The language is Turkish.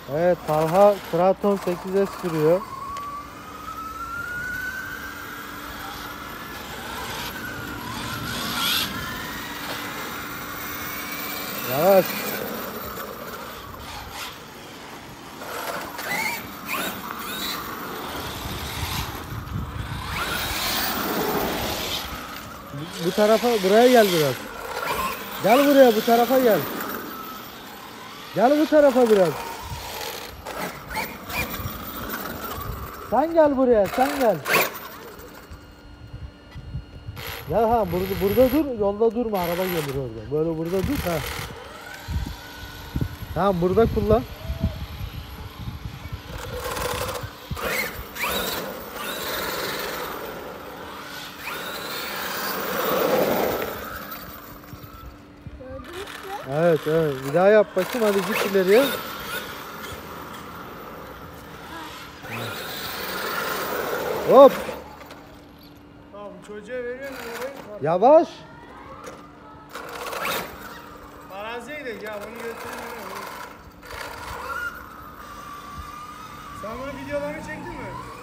Evet, Talha Kraton 8'e sürüyor. Yavaş. Bu tarafa, buraya gel biraz. Gel buraya, bu tarafa gel. Gel bu tarafa biraz. Sen gel buraya, sen gel. Ya ha, burada dur, yolda durma, araba gelir orada. Böyle burada dur ha. Tamam, burada kullan. Evet, evet. Bir daha yap bakayım, hadi git ileriye. Hop. Tamam, çocuğa veriyorum. Yavaş. Araziye gidelim ya, onu götürün. Sen bunun videolarını çektin mi?